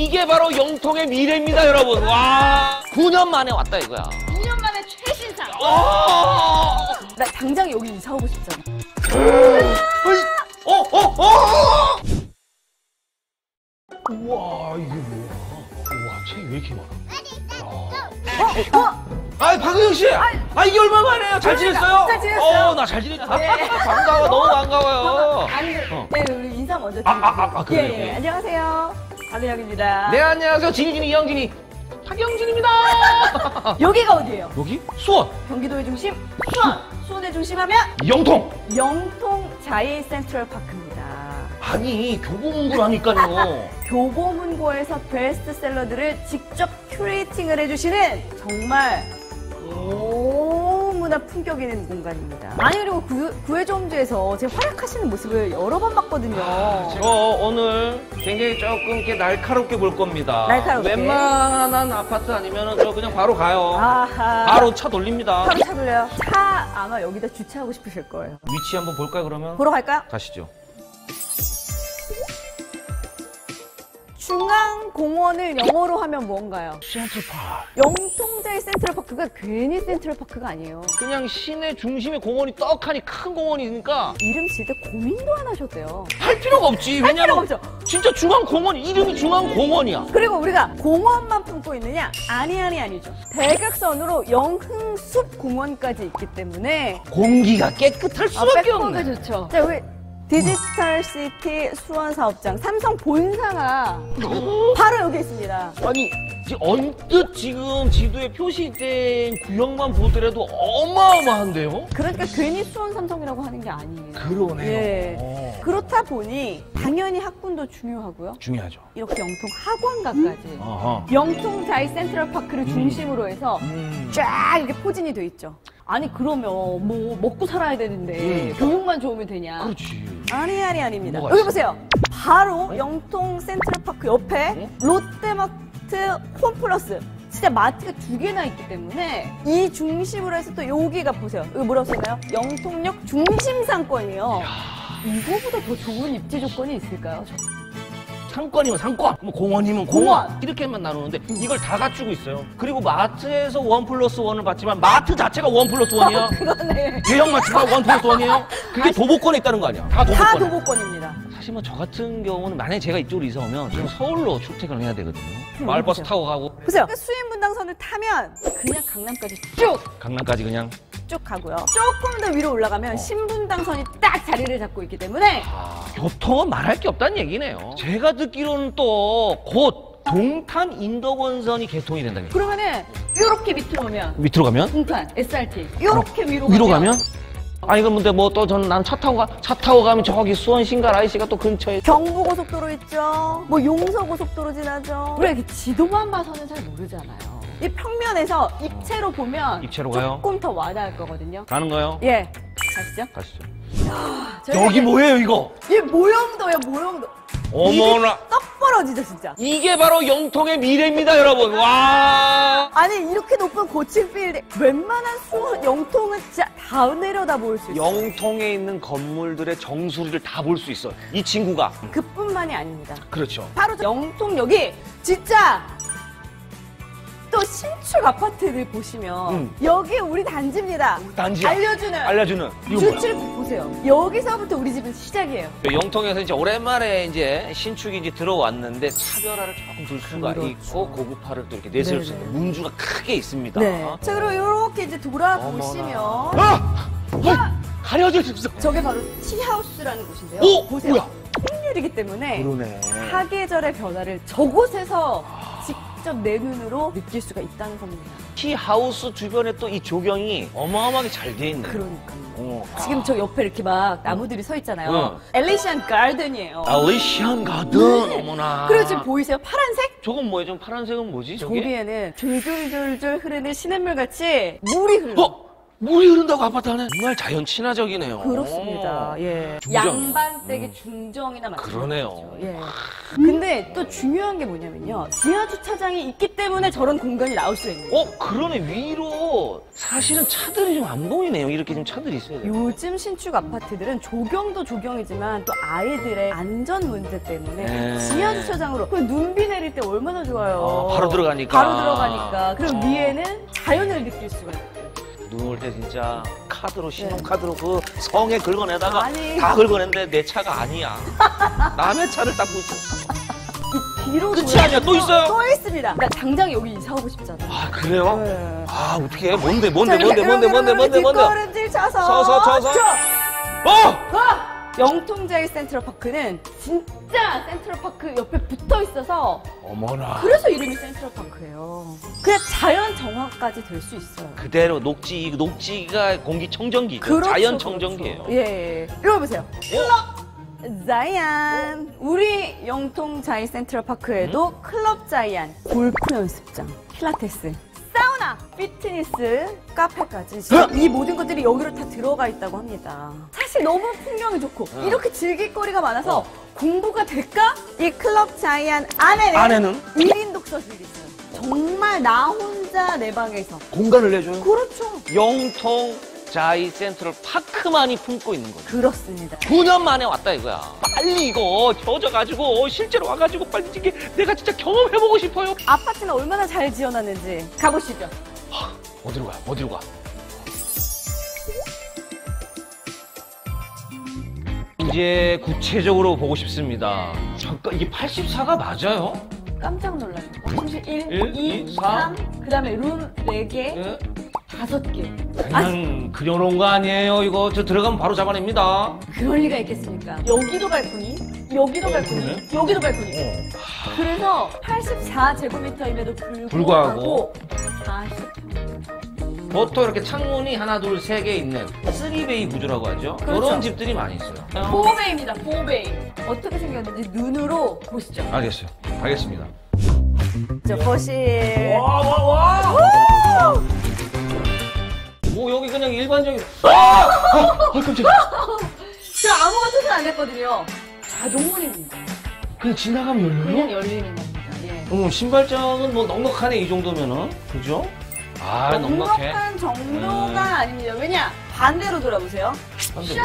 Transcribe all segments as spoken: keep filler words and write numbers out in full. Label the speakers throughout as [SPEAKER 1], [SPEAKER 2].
[SPEAKER 1] 이게 바로 영통의 미래입니다, 여러분. 와, 구 년 만에 왔다 이거야.
[SPEAKER 2] 구 년 만에 최신상.
[SPEAKER 1] 어,
[SPEAKER 2] 나 당장 여기 이사 오고 싶잖아.
[SPEAKER 1] 어, 어, 어! 우와, 이게 뭐야? 우와, 책이 왜 이렇게 많아?
[SPEAKER 2] 어? 어?
[SPEAKER 1] 아, 박은영 씨! 아, 이게 얼마 만에요? 잘 지냈어요?
[SPEAKER 2] 잘 지냈어요.
[SPEAKER 1] 어, 나 잘 지냈다.
[SPEAKER 2] 네.
[SPEAKER 1] 반가워, 너무 반가워요.
[SPEAKER 2] 아니,
[SPEAKER 1] 어.
[SPEAKER 2] 네, 우리 인사 먼저
[SPEAKER 1] 아,
[SPEAKER 2] 드릴게요.
[SPEAKER 1] 아, 아, 아, 그래요?
[SPEAKER 2] 예, 예.
[SPEAKER 1] 네.
[SPEAKER 2] 안녕하세요. 박은영입니다.
[SPEAKER 1] 네, 안녕하세요. 진이진이, 이영진이. 박영진입니다.
[SPEAKER 2] 여기가 어디예요?
[SPEAKER 1] 여기? 수원.
[SPEAKER 2] 경기도의 중심, 수원. 수원의 중심하면
[SPEAKER 1] 영통.
[SPEAKER 2] 영통 자이 센트럴 파크입니다.
[SPEAKER 1] 아니, 교보문고를 하니까요.
[SPEAKER 2] 교보문고에서 베스트셀러들을 직접 큐레이팅을 해주시는 정말 너무나 품격 있는 공간입니다. 아니, 그리고 구, 구해좀주에서 제 활약하시는 모습을 여러 번 봤거든요.
[SPEAKER 1] 저 오늘 굉장히 조금 이렇게 날카롭게 볼 겁니다.
[SPEAKER 2] 날카롭게.
[SPEAKER 1] 웬만한 아파트 아니면 저 그냥 바로 가요.
[SPEAKER 2] 아하.
[SPEAKER 1] 바로 차 돌립니다.
[SPEAKER 2] 바로 차 돌려요. 차 아마 여기다 주차하고 싶으실 거예요.
[SPEAKER 1] 위치 한번 볼까요, 그러면?
[SPEAKER 2] 보러 갈까요?
[SPEAKER 1] 가시죠.
[SPEAKER 2] 중앙공원을 영어로 하면 뭔가요?
[SPEAKER 1] 센트럴파크.
[SPEAKER 2] 영통자의 센트럴파크가 괜히 센트럴파크가 아니에요.
[SPEAKER 1] 그냥 시내 중심에 공원이 떡하니 큰 공원이니까
[SPEAKER 2] 이름 지을 때 고민도 안 하셨대요.
[SPEAKER 1] 할 필요가 없지.
[SPEAKER 2] 할
[SPEAKER 1] 왜냐면
[SPEAKER 2] 필요가 없죠.
[SPEAKER 1] 진짜 중앙공원, 이름이 중앙공원이야.
[SPEAKER 2] 그리고 우리가 공원만 품고 있느냐? 아니 아니 아니죠. 대각선으로 영흥숲 공원까지 있기 때문에
[SPEAKER 1] 공기가 깨끗할 수밖에
[SPEAKER 2] 아,
[SPEAKER 1] 없네.
[SPEAKER 2] 좋죠. 자, 우리 디지털 시티 수원 사업장 삼성 본사가 바로 여기 있습니다.
[SPEAKER 1] 아니, 지금 언뜻 지금 지도에 표시된 구역만 보더라도 어마어마한데요?
[SPEAKER 2] 그러니까 괜히 수원 삼성이라고 하는 게 아니에요.
[SPEAKER 1] 그러네요.
[SPEAKER 2] 예.
[SPEAKER 1] 어.
[SPEAKER 2] 그렇다 보니 당연히 학군도 중요하고요.
[SPEAKER 1] 중요하죠.
[SPEAKER 2] 이렇게 영통 학원가까지
[SPEAKER 1] 어허.
[SPEAKER 2] 영통 자이 센트럴 파크를 중심으로 해서
[SPEAKER 1] 음.
[SPEAKER 2] 쫙 이렇게 포진이 돼 있죠. 아니, 그러면 뭐 먹고 살아야 되는데
[SPEAKER 1] 음.
[SPEAKER 2] 교육만 좋으면 되냐?
[SPEAKER 1] 그렇지.
[SPEAKER 2] 아니 아니 아닙니다.
[SPEAKER 1] 뭐가
[SPEAKER 2] 여기
[SPEAKER 1] 있어?
[SPEAKER 2] 보세요. 바로 영통 센트럴파크 옆에
[SPEAKER 1] 어?
[SPEAKER 2] 롯데마트 홈플러스. 진짜 마트가 두 개나 있기 때문에 이 중심으로 해서 또 여기가 보세요. 여기 뭐라고 써있나요? 영통역 중심 상권이에요. 이거보다 더 좋은 입지 조건이 있을까요?
[SPEAKER 1] 상권이면 상권, 뭐 공원이면 공원.
[SPEAKER 2] 공원.
[SPEAKER 1] 이렇게만 나누는데 이걸 다 갖추고 있어요. 그리고 마트에서 원 플러스 원을 받지만 마트 자체가 원 플러스 원이야.
[SPEAKER 2] 그러네.
[SPEAKER 1] 대형 마트가 원 플러스 원이에요. 그게 도보권에 있다는 거 아니야? 다 도보권.
[SPEAKER 2] 다 도보권입니다.
[SPEAKER 1] 사실 뭐 저 같은 경우는 만약에 제가 이쪽으로 이사 오면 저는 서울로 출퇴근을 해야 되거든요.
[SPEAKER 2] 음,
[SPEAKER 1] 마을버스
[SPEAKER 2] 보세요.
[SPEAKER 1] 타고 가고
[SPEAKER 2] 보세요. 수인 분당선을 타면 그냥 강남까지 쭉!
[SPEAKER 1] 강남까지 그냥.
[SPEAKER 2] 쭉 가고요. 조금 더 위로 올라가면
[SPEAKER 1] 어.
[SPEAKER 2] 신분당선이 딱 자리를 잡고 있기 때문에
[SPEAKER 1] 아, 교통은 말할 게 없다는 얘기네요. 제가 듣기로는 또 곧 동탄 인덕원선이 개통이 된다며.
[SPEAKER 2] 그러면은 이렇게 밑으로 오면
[SPEAKER 1] 밑으로 가면?
[SPEAKER 2] 동탄, 에스알티 이렇게 위로
[SPEAKER 1] 위로
[SPEAKER 2] 가면,
[SPEAKER 1] 가면? 아니 그럼 근데 뭐 또 저는 난 차 타고 가, 차 타고 가면 저기 수원 신갈 아이씨가 또 근처에.
[SPEAKER 2] 경부고속도로 있죠. 뭐 용서고속도로 지나죠. 우리가 이렇게 지도만 봐서는 잘 모르잖아요. 이 평면에서 입체로 보면
[SPEAKER 1] 입체로 가요?
[SPEAKER 2] 조금 더 와닿을 거거든요.
[SPEAKER 1] 가는 거요?
[SPEAKER 2] 예, 가시죠.
[SPEAKER 1] 가시죠.
[SPEAKER 2] 저희가
[SPEAKER 1] 여기
[SPEAKER 2] 이제
[SPEAKER 1] 뭐예요 이거?
[SPEAKER 2] 이 모형도야 모형도.
[SPEAKER 1] 어머나.
[SPEAKER 2] 입이 떡 벌어지죠 진짜.
[SPEAKER 1] 이게 바로 영통의 미래입니다 여러분. 와.
[SPEAKER 2] 아니 이렇게 높은 고층 빌딩 웬만한 수원 영통은 진짜 다 내려다 볼 수 있어요.
[SPEAKER 1] 영통에 있는 건물들의 정수리를 다 볼 수 있어요. 이 친구가.
[SPEAKER 2] 그뿐만이 아닙니다.
[SPEAKER 1] 그렇죠.
[SPEAKER 2] 바로 저 영통역이 진짜 또 신축 아파트를 보시면
[SPEAKER 1] 음.
[SPEAKER 2] 여기 우리 단지입니다.
[SPEAKER 1] 단지야.
[SPEAKER 2] 알려주는
[SPEAKER 1] 알려주는. 이거 뭐야?
[SPEAKER 2] 주출 보세요. 여기서부터 우리 집은 시작이에요.
[SPEAKER 1] 영통에서 이제 오랜만에 이제 신축이 이제 들어왔는데 차별화를 조금 둘 수가
[SPEAKER 2] 그렇죠.
[SPEAKER 1] 있고 고급화를 또 이렇게 내세울 수
[SPEAKER 2] 네네.
[SPEAKER 1] 있는 문주가 크게 있습니다.
[SPEAKER 2] 네. 자 그리고 이렇게 이제 돌아보시면
[SPEAKER 1] 아! 어! 가려져 있어.
[SPEAKER 2] 저게 바로 티하우스라는 곳인데요.
[SPEAKER 1] 오!
[SPEAKER 2] 보세요.
[SPEAKER 1] 뭐야?
[SPEAKER 2] 통유리기 때문에
[SPEAKER 1] 그러네.
[SPEAKER 2] 사계절의 변화를 저곳에서 직접 내 눈으로 느낄 수가 있다는 겁니다.
[SPEAKER 1] 티하우스 주변에 또 이 조경이 어마어마하게 잘 돼 있네.
[SPEAKER 2] 그러니까요.
[SPEAKER 1] 어.
[SPEAKER 2] 지금 저 옆에 이렇게 막 나무들이 서 있잖아요.
[SPEAKER 1] 응.
[SPEAKER 2] 엘리시안 가든이에요.
[SPEAKER 1] 알리시안 가든. 어머나.
[SPEAKER 2] 그리고 지금 보이세요? 파란색?
[SPEAKER 1] 저건 뭐예요? 좀 파란색은 뭐지? 저게?
[SPEAKER 2] 저기에는 줄줄줄줄 흐르는 시냇물 같이 물이 흘러.
[SPEAKER 1] 어? 물이 흐른다고 아파트 안에 정말 자연 친화적이네요.
[SPEAKER 2] 그렇습니다. 예.
[SPEAKER 1] 중정이야.
[SPEAKER 2] 양반댁의 중정이나 마찬가지죠.
[SPEAKER 1] 그러네요.
[SPEAKER 2] 예. 근데 또 중요한 게 뭐냐면요. 지하 주차장이 있기 때문에 저런 공간이 나올 수 있는 거예요.
[SPEAKER 1] 어, 그러네. 위로 사실은 차들이 좀 안 보이네요. 이렇게 좀 차들이 있어야 돼요.
[SPEAKER 2] 요즘 신축 아파트들은 조경도 조경이지만 또 아이들의 안전 문제 때문에
[SPEAKER 1] 네.
[SPEAKER 2] 지하 주차장으로 그 눈비 내릴 때 얼마나 좋아요.
[SPEAKER 1] 어, 바로 들어가니까.
[SPEAKER 2] 바로 들어가니까. 그리고
[SPEAKER 1] 어.
[SPEAKER 2] 위에는 자연을 느낄 수가 있고.
[SPEAKER 1] 눈 올 때 진짜 카드로 신용카드로 그 성에 긁어내다가
[SPEAKER 2] 아니.
[SPEAKER 1] 다 긁어냈는데 내 차가 아니야. 남의 차를 닦고 있어.
[SPEAKER 2] 이 뒤로
[SPEAKER 1] 끝이
[SPEAKER 2] 돌아가서
[SPEAKER 1] 아니야. 또 있어요?
[SPEAKER 2] 또 있습니다. 나 당장 여기 이사 오고 싶잖아.
[SPEAKER 1] 아 그래요?
[SPEAKER 2] 네.
[SPEAKER 1] 아 어떻게 뭔데 뭔데
[SPEAKER 2] 자,
[SPEAKER 1] 뭔데
[SPEAKER 2] 이렇게
[SPEAKER 1] 뭔데 뭔데 뭔데 뭔데?
[SPEAKER 2] 뒷걸음질 쳐서
[SPEAKER 1] 서서 쳐서.
[SPEAKER 2] 쳐!
[SPEAKER 1] 어!
[SPEAKER 2] 가! 영통제일 센트럴파크는 진짜 센트럴파크 옆에 붙어 있어서
[SPEAKER 1] 어머나.
[SPEAKER 2] 그래서 이름이 센트럴파크예요. 그냥 자연 정화까지 될 수 있어요.
[SPEAKER 1] 그대로 녹지 녹지가 공기청정기죠.
[SPEAKER 2] 그렇죠,
[SPEAKER 1] 자연 청정기예요.
[SPEAKER 2] 그렇죠. 예, 예. 이거 보세요. 클럽 자이안. 우리 영통 자이 센트럴파크에도
[SPEAKER 1] 음?
[SPEAKER 2] 클럽 자이안, 골프 연습장, 필라테스, 사우나, 피트니스, 카페까지 지금 이 모든 것들이 여기로 다 들어가 있다고 합니다. 사실 너무 풍경이 좋고
[SPEAKER 1] 응.
[SPEAKER 2] 이렇게 즐길 거리가 많아서
[SPEAKER 1] 어.
[SPEAKER 2] 공부가 될까? 이 클럽 자이안 안에는
[SPEAKER 1] 안에는
[SPEAKER 2] 일 인 독서실이 있어요. 정말 나 혼자 내 방에서.
[SPEAKER 1] 공간을 내줘요.
[SPEAKER 2] 그렇죠.
[SPEAKER 1] 영통 자이 센트럴 파크만이 품고 있는 거죠.
[SPEAKER 2] 그렇습니다.
[SPEAKER 1] 구 년 만에 왔다 이거야. 빨리 이거 져져가지고 실제로 와가지고 빨리 이게 내가 진짜 경험해보고 싶어요.
[SPEAKER 2] 아파트는 얼마나 잘 지어놨는지 가보시죠.
[SPEAKER 1] 어디로 가? 어디로 가? 이제 구체적으로 보고 싶습니다. 잠깐 이게 팔십사가 맞아요?
[SPEAKER 2] 깜짝 놀라죠. 삼십일,
[SPEAKER 1] 일,
[SPEAKER 2] 이,
[SPEAKER 1] 이, 삼.
[SPEAKER 2] 삼, 그 다음에 룸 네 개,
[SPEAKER 1] 예?
[SPEAKER 2] 다섯 개.
[SPEAKER 1] 그냥 그려놓은 거 아니에요? 이거 저 들어가면 바로 잡아냅니다.
[SPEAKER 2] 그럴 리가 있겠습니까? 여기도 발코니, 여기도 발코니,
[SPEAKER 1] 그러네.
[SPEAKER 2] 여기도 발코니.
[SPEAKER 1] 어.
[SPEAKER 2] 그래서 팔십사 제곱미터임에도 불구하고,
[SPEAKER 1] 불구하고.
[SPEAKER 2] 사십.
[SPEAKER 1] 보통 이렇게 창문이 하나, 둘, 세 개 있는 쓰리베이 구조라고 하죠.
[SPEAKER 2] 그렇죠.
[SPEAKER 1] 그런 집들이 많이 있어요.
[SPEAKER 2] 포베이입니다, 포베이. 어떻게 생겼는지 눈으로 보시죠.
[SPEAKER 1] 알겠어요. 알겠습니다.
[SPEAKER 2] 저 거실.
[SPEAKER 1] 와, 와, 와! 뭐 여기 그냥 일반적인. 아! 아, 아 깜짝이야.
[SPEAKER 2] 저 아무것도 손 안 했거든요. 자동문입니다.
[SPEAKER 1] 그냥 지나가면 열려요?
[SPEAKER 2] 그냥 열리는 겁니다. 예.
[SPEAKER 1] 어, 신발장은 뭐 넉넉하네 이 정도면은. 그죠? 아, 넉넉해.
[SPEAKER 2] 넉넉한 정도가
[SPEAKER 1] 음.
[SPEAKER 2] 아닙니다. 왜냐? 반대로 돌아보세요.
[SPEAKER 1] 반대로.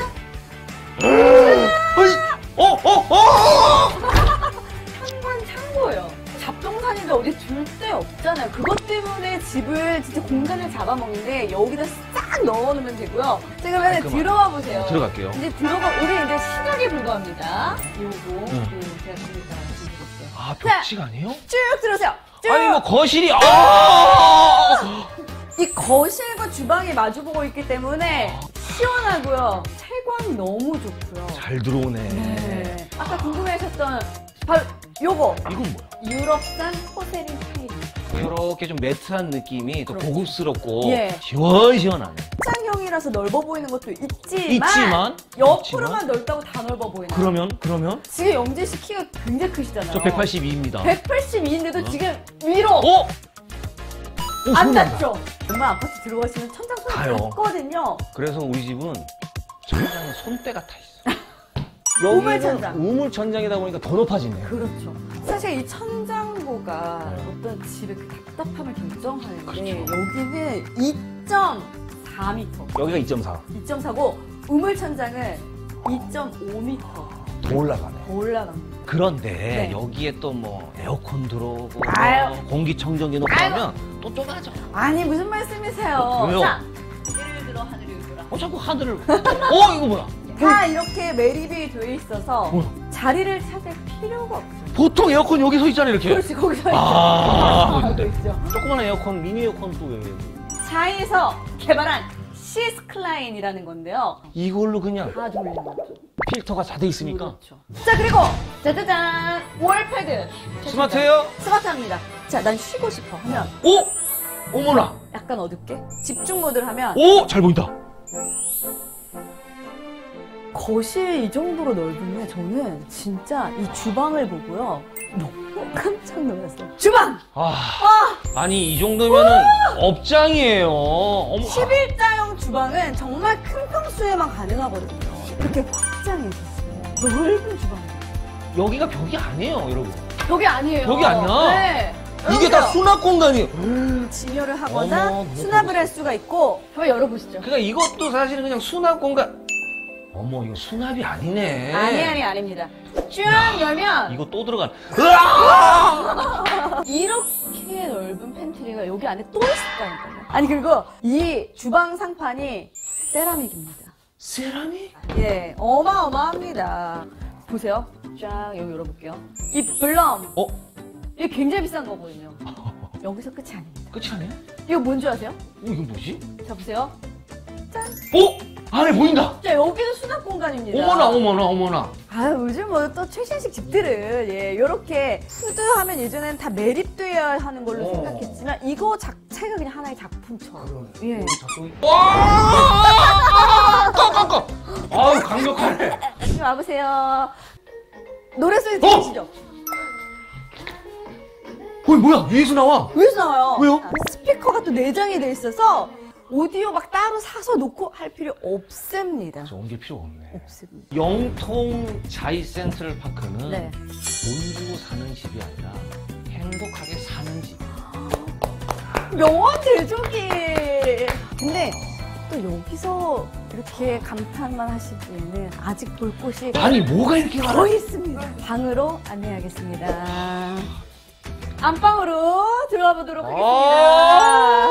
[SPEAKER 1] 어이! 어, 어, 어!
[SPEAKER 2] 현관 창고예요. 잡동사니가 어디 둘 데 없잖아요. 그것 때문에 집을 진짜 공간을 잡아먹는데 여기다 싹 넣어놓으면 되고요. 자, 그러면
[SPEAKER 1] 깔끔하게.
[SPEAKER 2] 들어와 보세요.
[SPEAKER 1] 들어갈게요.
[SPEAKER 2] 이제 들어가, 우리 이제 시작에 불과합니다. 요거,
[SPEAKER 1] 응.
[SPEAKER 2] 요 제가 준비해서 드릴게요.
[SPEAKER 1] 아, 벽식 아니에요?
[SPEAKER 2] 쭉 들어오세요. 쭉!
[SPEAKER 1] 아니, 뭐 거실이, 아!
[SPEAKER 2] 이 거실과 주방이 마주보고 있기 때문에 시원하고요. 채광이 너무 좋고요.
[SPEAKER 1] 잘 들어오네.
[SPEAKER 2] 네. 아까 궁금해하셨던 바로 요거.
[SPEAKER 1] 이건 뭐야?
[SPEAKER 2] 유럽산 포세린 타일입니다.
[SPEAKER 1] 이렇게 좀 매트한 느낌이 또
[SPEAKER 2] 그렇죠.
[SPEAKER 1] 고급스럽고
[SPEAKER 2] 예.
[SPEAKER 1] 시원시원하네.
[SPEAKER 2] 창형이라서 넓어 보이는 것도 있지만,
[SPEAKER 1] 있지만
[SPEAKER 2] 옆으로만
[SPEAKER 1] 있지만?
[SPEAKER 2] 넓다고 다 넓어 보이는.
[SPEAKER 1] 그러면 그러면
[SPEAKER 2] 지금 영재 씨 키가 굉장히 크시잖아요.
[SPEAKER 1] 저 백팔십이입니다.
[SPEAKER 2] 백팔십이인데도
[SPEAKER 1] 어?
[SPEAKER 2] 지금 위로
[SPEAKER 1] 어? 오,
[SPEAKER 2] 안
[SPEAKER 1] 소리 난다.
[SPEAKER 2] 닿죠? 정말 아파트 들어가시면 천장 소리
[SPEAKER 1] 가요.
[SPEAKER 2] 났거든요.
[SPEAKER 1] 그래서 우리 집은 천장에 손때가 타 있어.
[SPEAKER 2] 우물
[SPEAKER 1] 여기는
[SPEAKER 2] 천장.
[SPEAKER 1] 우물 천장이다 보니까 더 높아지네.
[SPEAKER 2] 그렇죠. 사실 이 천장고가
[SPEAKER 1] 네.
[SPEAKER 2] 어떤 집의 그 답답함을 결정하는데
[SPEAKER 1] 그렇죠.
[SPEAKER 2] 여기는 이 점 사 미터,
[SPEAKER 1] 여기가 이 점 사.
[SPEAKER 2] 이 점 사고 우물 천장은 이 점 오 미터
[SPEAKER 1] 더 올라가네.
[SPEAKER 2] 더 올라갑니다.
[SPEAKER 1] 그런데
[SPEAKER 2] 네.
[SPEAKER 1] 여기에 또 뭐 에어컨 들어오고
[SPEAKER 2] 아유.
[SPEAKER 1] 뭐 공기청정기 놓고
[SPEAKER 2] 아유.
[SPEAKER 1] 하면 또 좁아져.
[SPEAKER 2] 아니 무슨 말씀이세요?
[SPEAKER 1] 왜요?
[SPEAKER 2] 자, 하늘을 들어 하늘을 들어.
[SPEAKER 1] 어 자꾸 하늘을. 어 이거 뭐야?
[SPEAKER 2] 다 이렇게 매립이 돼 있어서
[SPEAKER 1] 뭐야?
[SPEAKER 2] 자리를 찾을 필요가 없어요.
[SPEAKER 1] 보통 에어컨 여기 서 있잖아 이렇게.
[SPEAKER 2] 그렇지, 거기서
[SPEAKER 1] 아,
[SPEAKER 2] 있죠. 있죠.
[SPEAKER 1] 조그만 에어컨, 미니 에어컨 또 왜?
[SPEAKER 2] 자이에서 개발한 시스클라인이라는 건데요.
[SPEAKER 1] 이걸로 그냥
[SPEAKER 2] 다 돌리는 거죠.
[SPEAKER 1] 필터가 다 돼 있으니까.
[SPEAKER 2] 그렇죠. 자, 그리고 짜자잔 월패드.
[SPEAKER 1] 스마트해요?
[SPEAKER 2] 스마트합니다. 자, 난 쉬고 싶어 하면
[SPEAKER 1] 오! 어머나!
[SPEAKER 2] 약간 어둡게 집중 모드를 하면
[SPEAKER 1] 오! 잘 보인다.
[SPEAKER 2] 거실 이 정도로 넓으면 저는 진짜 이 주방을 보고요. 너무 깜짝 놀랐어요. 주방!
[SPEAKER 1] 아, 아니 이 정도면은 업장이에요. 어머.
[SPEAKER 2] 십일자형 주방은 정말 큰 평수에만 가능하거든요. 이렇게 확장이 있었어요. 넓은 주방.
[SPEAKER 1] 여기가 벽이 아니에요, 여러분.
[SPEAKER 2] 벽이 아니에요.
[SPEAKER 1] 벽이 아니야?
[SPEAKER 2] 네.
[SPEAKER 1] 이게 다 수납 공간이에요.
[SPEAKER 2] 진열을 하거나
[SPEAKER 1] 어머, 너무
[SPEAKER 2] 수납을 할 수가 있고. 한번 열어보시죠.
[SPEAKER 1] 그러니까 이것도 사실은 그냥 수납 공간. 어머, 이거 수납이 아니네.
[SPEAKER 2] 아니 아니 아닙니다. 쭉 열면
[SPEAKER 1] 이거 또 들어간. 으아!
[SPEAKER 2] 이렇게 넓은 팬트리가 여기 안에 또 있었다니까요. 아니 그리고 이 주방 상판이 세라믹입니다.
[SPEAKER 1] 세라믹?
[SPEAKER 2] 예, 어마어마합니다. 보세요. 쫙 여기 열어볼게요. 이 블럼.
[SPEAKER 1] 어?
[SPEAKER 2] 이게 굉장히 비싼 거거든요. 여기서 끝이 아닙니다.
[SPEAKER 1] 끝이 아니야?
[SPEAKER 2] 이거 뭔지 아세요?
[SPEAKER 1] 어, 이거 뭐지?
[SPEAKER 2] 자 보세요. 짠.
[SPEAKER 1] 어? 안에 보인다.
[SPEAKER 2] 자 여기는 수납 공간입니다.
[SPEAKER 1] 어머나, 어머나, 어머나.
[SPEAKER 2] 아 요즘 뭐 또 최신식 집들을 예 이렇게 후드하면 예전에는 다 매립돼야 하는 걸로
[SPEAKER 1] 어.
[SPEAKER 2] 생각했지만 이거 자체가 그냥 하나의 작품처럼. 예.
[SPEAKER 1] 와! 깜깜깜. 아유, 강력하네.
[SPEAKER 2] 좀 와보세요. 노래 소리
[SPEAKER 1] 어?
[SPEAKER 2] 들리시죠?
[SPEAKER 1] 어이, 뭐야? 위에서 나와.
[SPEAKER 2] 왜서 나와요?
[SPEAKER 1] 왜요?
[SPEAKER 2] 아, 스피커가 또 내장이 돼 있어서 오디오 막 따로 사서 놓고 할 필요 없습니다.
[SPEAKER 1] 저 옮길 필요가 없네.
[SPEAKER 2] 없습니다.
[SPEAKER 1] 영통 자이 센트럴 파크는
[SPEAKER 2] 네.
[SPEAKER 1] 돈 주고 사는 집이 아니라 행복하게 사는 집.
[SPEAKER 2] 명언 대조기. 근데 또 여기서 이렇게 감탄만 하시기에는 아직 볼 곳이
[SPEAKER 1] 아니, 뭐가 이렇게 많아?
[SPEAKER 2] 더 있습니다. 방으로 안내하겠습니다. 안방으로 들어가 보도록 하겠습니다.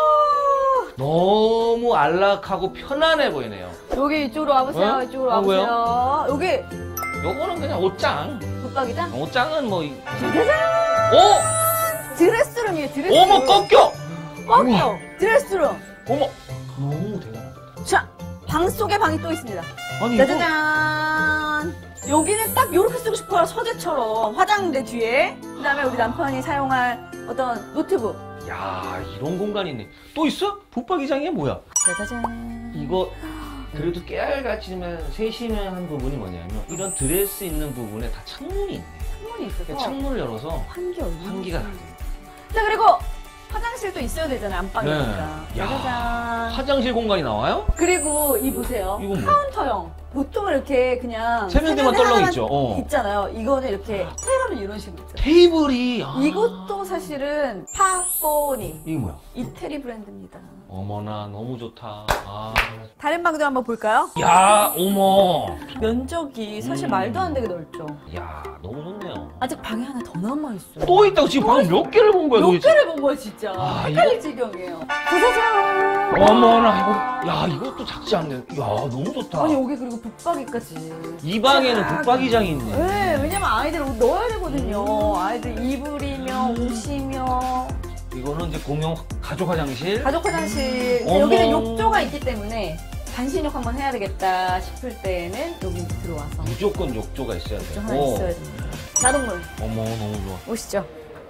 [SPEAKER 1] 너무 안락하고 편안해 보이네요.
[SPEAKER 2] 여기 이쪽으로 와보세요.
[SPEAKER 1] 어?
[SPEAKER 2] 이쪽으로
[SPEAKER 1] 어,
[SPEAKER 2] 와보세요. 여기
[SPEAKER 1] 요거는 그냥 옷장.
[SPEAKER 2] 붙박이장.
[SPEAKER 1] 옷장은 뭐. 이-
[SPEAKER 2] 짜자잔!
[SPEAKER 1] 어?
[SPEAKER 2] 드레스룸이에요. 드레스룸.
[SPEAKER 1] 어머, 꺾여!
[SPEAKER 2] 꺾여. 드레스룸.
[SPEAKER 1] 어머! 너무 대단하다.
[SPEAKER 2] 자, 방 속에 방이 또 있습니다.
[SPEAKER 1] 아니, 이거.
[SPEAKER 2] 짜자잔. 여기는 딱 이렇게 쓰고 싶어요. 서재처럼. 화장대 뒤에. 그 다음에 우리 남편이 사용할 어떤 노트북.
[SPEAKER 1] 야, 이런 공간이 있네. 또 있어? 붙박이장이야, 뭐야?
[SPEAKER 2] 짜자잔.
[SPEAKER 1] 이거 그래도 깨알같이면 세심한 부분이 뭐냐면 이런 드레스 있는 부분에 다 창문이 있네.
[SPEAKER 2] 창문이 있어서
[SPEAKER 1] 그러니까 창문을 열어서
[SPEAKER 2] 환기 얼마
[SPEAKER 1] 환기가 나.
[SPEAKER 2] 자, 그리고 화장실도 있어야 되잖아요. 안방이니까.
[SPEAKER 1] 네. 야.
[SPEAKER 2] 짜자잔.
[SPEAKER 1] 화장실 공간이 나와요?
[SPEAKER 2] 그리고 이 보세요.
[SPEAKER 1] 이건 뭐?
[SPEAKER 2] 카운터형. 보통은 이렇게 그냥
[SPEAKER 1] 세면대만
[SPEAKER 2] 세면대
[SPEAKER 1] 떨렁
[SPEAKER 2] 하나만
[SPEAKER 1] 있죠. 어.
[SPEAKER 2] 있잖아요. 이거는 이렇게 테이블은 이런 식으로 있잖아요.
[SPEAKER 1] 테이블이. 아.
[SPEAKER 2] 이것도 사실은 파포니
[SPEAKER 1] 이게 뭐야?
[SPEAKER 2] 이태리 브랜드입니다.
[SPEAKER 1] 어머나, 너무 좋다. 아.
[SPEAKER 2] 다른 방도 한번 볼까요?
[SPEAKER 1] 야, 어머.
[SPEAKER 2] 면적이 사실
[SPEAKER 1] 음.
[SPEAKER 2] 말도 안 되게 넓죠.
[SPEAKER 1] 야, 너무 좋네요.
[SPEAKER 2] 아직 방이 하나 더 남아있어요.
[SPEAKER 1] 또 있다고 지금 방 몇 개를 본 거야,
[SPEAKER 2] 몇
[SPEAKER 1] 도대체?
[SPEAKER 2] 개를 본 거야, 진짜.
[SPEAKER 1] 아,
[SPEAKER 2] 헷갈릴 지경이에요. 짜자잔!
[SPEAKER 1] 어머나, 이거. 야, 이것도 작지 않네. 야, 너무 좋다.
[SPEAKER 2] 아니, 여기 그리고 붙박이까지.
[SPEAKER 1] 이 방에는
[SPEAKER 2] 쫙.
[SPEAKER 1] 붙박이장이 있네.
[SPEAKER 2] 네, 왜냐면 아이들 옷 넣어야 되거든요. 아이들 이불이며 옷이며
[SPEAKER 1] 이거는 이제 공용 가족 화장실.
[SPEAKER 2] 가족 화장실.
[SPEAKER 1] 어머.
[SPEAKER 2] 여기는 욕조가 있기 때문에 반신욕 한번 해야 되겠다 싶을 때에는 여기 들어와서
[SPEAKER 1] 무조건 욕조가 있어야 돼.
[SPEAKER 2] 욕조 하나 있어야 됩니다. 자동문
[SPEAKER 1] 어머, 너무 좋아.
[SPEAKER 2] 오시죠.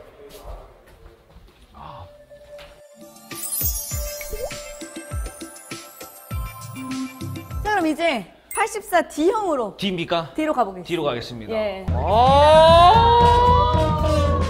[SPEAKER 1] 아.
[SPEAKER 2] 자, 그럼 이제 팔십사 D형으로
[SPEAKER 1] D입니까?
[SPEAKER 2] D로 가보겠습니다.
[SPEAKER 1] 뒤로 가겠습니다.
[SPEAKER 2] 예.
[SPEAKER 1] 아~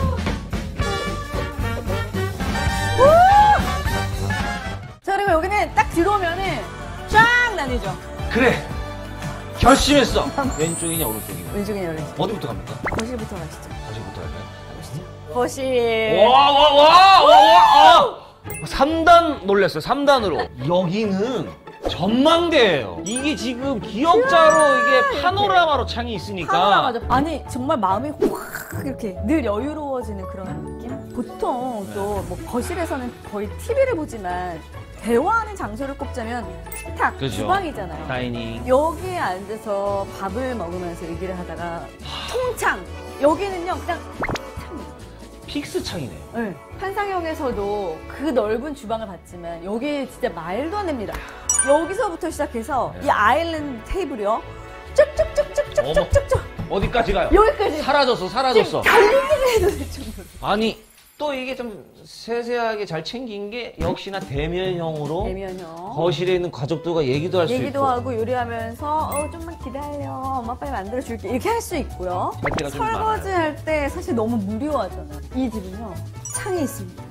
[SPEAKER 2] 자, 그리고 여기는 딱 들어오면은 쫙 나뉘죠.
[SPEAKER 1] 그래. 결심했어. 왼쪽이냐 오른쪽이냐.
[SPEAKER 2] 왼쪽이냐 오른쪽.
[SPEAKER 1] 어디부터 갑니까?
[SPEAKER 2] 거실부터 가시죠.
[SPEAKER 1] 어디부터 갈까요?
[SPEAKER 2] 거실.
[SPEAKER 1] 와, 와, 와, 와, 와. 삼 단 놀랬어요. 삼 단으로. 여기는 전망대예요. 이게 지금 기역자로 이게 파노라마로 창이 있으니까.
[SPEAKER 2] 파노라마죠. 아니 정말 마음이 확 이렇게 늘 여유로워지는 그런 느낌? 보통 또 뭐 거실에서는 거의 티비를 보지만 대화하는 장소를 꼽자면 식탁,
[SPEAKER 1] 그죠.
[SPEAKER 2] 주방이잖아요.
[SPEAKER 1] 다이닝.
[SPEAKER 2] 여기에 앉아서 밥을 먹으면서 얘기를 하다가 통창! 여기는요 그냥 창이에요.
[SPEAKER 1] 픽스 창이네요.
[SPEAKER 2] 네. 판상형에서도 그 넓은 주방을 봤지만 여기 진짜 말도 안 됩니다. 여기서부터 시작해서
[SPEAKER 1] 네.
[SPEAKER 2] 이 아일랜드 테이블이요. 쭉쭉쭉쭉쭉쭉쭉
[SPEAKER 1] 어디까지 가요?
[SPEAKER 2] 여기까지
[SPEAKER 1] 사라졌어, 사라졌어.
[SPEAKER 2] 달리기를 해도 될 정도로.
[SPEAKER 1] 아니, 또 이게 좀 세세하게 잘 챙긴 게 역시나 대면형으로
[SPEAKER 2] 대면형.
[SPEAKER 1] 거실에 있는 가족들과 얘기도 할 수 있고.
[SPEAKER 2] 얘기도 하고 요리하면서 어 좀만 기다려 엄마 빨리 만들어줄게 이렇게 할 수 있고요.
[SPEAKER 1] 할 때가 좀
[SPEAKER 2] 설거지 할 때 사실 너무 무료하잖아요. 이 집은요 창이 있습니다.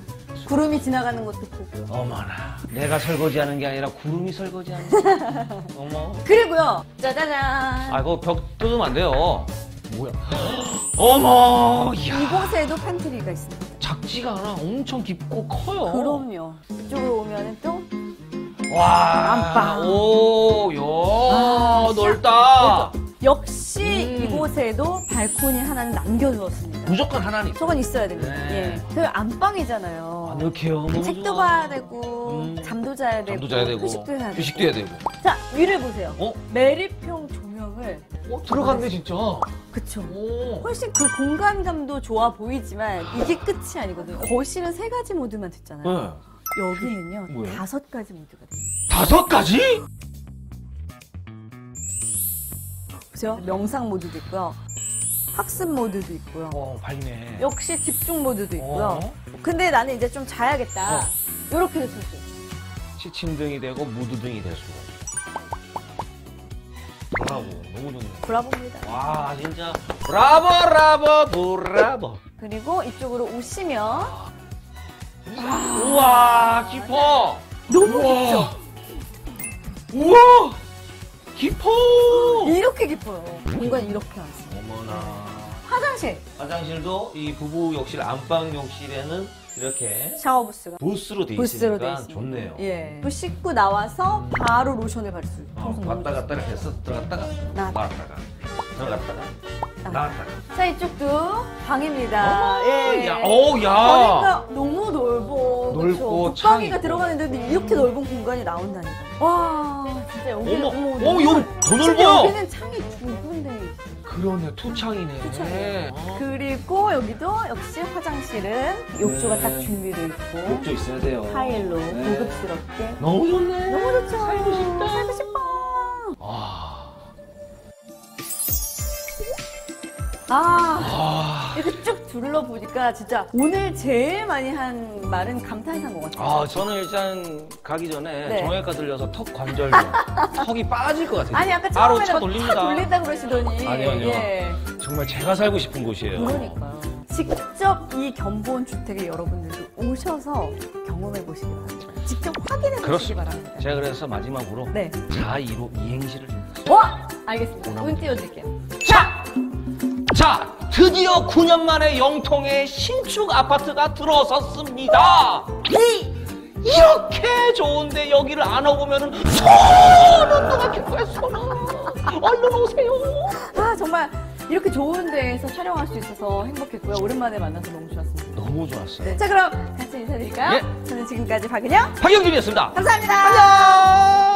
[SPEAKER 2] 구름이 지나가는 것도 보고.
[SPEAKER 1] 어머나, 내가 설거지하는 게 아니라 구름이 설거지하는 거야. 어머.
[SPEAKER 2] 그리고요, 짜자잔.
[SPEAKER 1] 아, 이거 벽 뜯으면 안 돼요. 뭐야? 어머, 이야.
[SPEAKER 2] 이곳에도 팬트리가 있습니다.
[SPEAKER 1] 작지가 않아. 엄청 깊고 커요.
[SPEAKER 2] 그럼요. 이쪽으로 오면 또
[SPEAKER 1] 와,
[SPEAKER 2] 안방.
[SPEAKER 1] 오, 야,
[SPEAKER 2] 아,
[SPEAKER 1] 넓다.
[SPEAKER 2] 그렇죠. 역시
[SPEAKER 1] 음.
[SPEAKER 2] 이곳에도 발코니 하나는 남겨두었습니다.
[SPEAKER 1] 무조건 하나는 있어.
[SPEAKER 2] 저건 있어야 됩니다.
[SPEAKER 1] 네.
[SPEAKER 2] 예. 그 안방이잖아요.
[SPEAKER 1] 아늑해요. 너무
[SPEAKER 2] 책도
[SPEAKER 1] 좋아.
[SPEAKER 2] 봐야 되고,
[SPEAKER 1] 음.
[SPEAKER 2] 잠도 자야 되고,
[SPEAKER 1] 잠도 자야 되고,
[SPEAKER 2] 휴식도 해야 되고.
[SPEAKER 1] 휴식도 해야 되고.
[SPEAKER 2] 자, 위를 보세요.
[SPEAKER 1] 어?
[SPEAKER 2] 메리평 조명을.
[SPEAKER 1] 어, 들어갔네 진짜.
[SPEAKER 2] 그쵸.
[SPEAKER 1] 오.
[SPEAKER 2] 훨씬 그 공간감도 좋아 보이지만 이게 끝이 아니거든요. 거실은 세 가지 모드만 됐잖아요.
[SPEAKER 1] 네.
[SPEAKER 2] 여기는요,
[SPEAKER 1] 뭐예요?
[SPEAKER 2] 다섯 가지 모드가 돼요.
[SPEAKER 1] 다섯 가지?
[SPEAKER 2] 보세요. 명상 모드도 있고요. 학습 모드도 있고요.
[SPEAKER 1] 어, 밝네.
[SPEAKER 2] 역시 집중 모드도 있고요.
[SPEAKER 1] 어?
[SPEAKER 2] 근데 나는 이제 좀 자야겠다.
[SPEAKER 1] 어.
[SPEAKER 2] 이렇게 됐을 때.
[SPEAKER 1] 시침등이 되고 무드등이 될 수가 있어. 브라보, 너무 좋네.
[SPEAKER 2] 브라보입니다.
[SPEAKER 1] 와, 진짜 브라보, 브라보, 브라보.
[SPEAKER 2] 그리고 이쪽으로 오시면
[SPEAKER 1] 우와, 깊어.
[SPEAKER 2] 너무
[SPEAKER 1] 우와.
[SPEAKER 2] 깊죠?
[SPEAKER 1] 우와, 깊어.
[SPEAKER 2] 이렇게 깊어요. 공간이 이렇게 많습니다.
[SPEAKER 1] 어머나.
[SPEAKER 2] 화장실,
[SPEAKER 1] 화장실도 이 부부 욕실, 안방 욕실에는 이렇게
[SPEAKER 2] 샤워 부스가
[SPEAKER 1] 부스로 돼
[SPEAKER 2] 부스로 돼
[SPEAKER 1] 있으니까
[SPEAKER 2] 있습니다.
[SPEAKER 1] 좋네요.
[SPEAKER 2] 예. 또 씻고 나와서 바로 로션을 바를 수 있고.
[SPEAKER 1] 어, 왔다 갔다 이렇게 해서 들어갔다가
[SPEAKER 2] 나왔다.
[SPEAKER 1] 나왔다가 들어갔다가 나왔다가.
[SPEAKER 2] 자, 이쪽도 방입니다. 예.
[SPEAKER 1] 야, 오, 야.
[SPEAKER 2] 거리가 너무 넓어.
[SPEAKER 1] 넓고
[SPEAKER 2] 그쵸?
[SPEAKER 1] 창이
[SPEAKER 2] 북방이가 들어가는데 이렇게 넓은 공간이 나온다니까. 와, 진짜 여기는
[SPEAKER 1] 어머,
[SPEAKER 2] 어머,
[SPEAKER 1] 어머, 여기 더
[SPEAKER 2] 진짜
[SPEAKER 1] 넓어.
[SPEAKER 2] 여기는 창이 두 군데 있어.
[SPEAKER 1] 그러네, 투창이네.
[SPEAKER 2] 투창이에요.
[SPEAKER 1] 어.
[SPEAKER 2] 그리고 여기도 역시 화장실은 욕조가
[SPEAKER 1] 네.
[SPEAKER 2] 다 준비되어 있고
[SPEAKER 1] 욕조 있어야 돼요.
[SPEAKER 2] 타일로
[SPEAKER 1] 네.
[SPEAKER 2] 고급스럽게.
[SPEAKER 1] 너무 좋네.
[SPEAKER 2] 너무 좋죠.
[SPEAKER 1] 살고 싶다.
[SPEAKER 2] 살고 싶어.
[SPEAKER 1] 아,
[SPEAKER 2] 아,
[SPEAKER 1] 아,
[SPEAKER 2] 이렇게 쭉 둘러보니까 진짜 오늘 제일 많이 한 말은 감탄사인 것 같아요.
[SPEAKER 1] 아, 저는 일단 가기 전에
[SPEAKER 2] 네.
[SPEAKER 1] 정형외과 들려서 턱 관절 좀 턱이 빠질 것 같아요.
[SPEAKER 2] 아니 아까
[SPEAKER 1] 바로
[SPEAKER 2] 처음에는
[SPEAKER 1] 차
[SPEAKER 2] 막
[SPEAKER 1] 돌립니다.
[SPEAKER 2] 차 돌린다 그러시더니
[SPEAKER 1] 아니요, 아니요.
[SPEAKER 2] 예.
[SPEAKER 1] 정말 제가 살고 싶은 곳이에요.
[SPEAKER 2] 그러니까요. 직접 이 견본 주택에 여러분들도 오셔서 경험해 보시기 바랍니다. 직접 확인해 보시기
[SPEAKER 1] 그렇습니다.
[SPEAKER 2] 바랍니다.
[SPEAKER 1] 제가 그래서 마지막으로
[SPEAKER 2] 네.
[SPEAKER 1] 자이로 이행시를 좀
[SPEAKER 2] 와! 알겠습니다. 운 띄워줄게요.
[SPEAKER 1] 자! 자! 드디어 구 년 만에 영통에 신축 아파트가 들어섰습니다. 이! 이렇게 좋은데 여기를 안 와보면은 소는 누가 기뻐해, 소는. 얼른 오세요.
[SPEAKER 2] 아, 정말 이렇게 좋은 데에서 촬영할 수 있어서 행복했고요. 오랜만에 만나서 너무 좋았습니다.
[SPEAKER 1] 너무 좋았어요.
[SPEAKER 2] 네. 자, 그럼 같이 인사드릴까요?
[SPEAKER 1] 예.
[SPEAKER 2] 저는 지금까지 박은영.
[SPEAKER 1] 박영준이었습니다.
[SPEAKER 2] 감사합니다.
[SPEAKER 1] 안녕!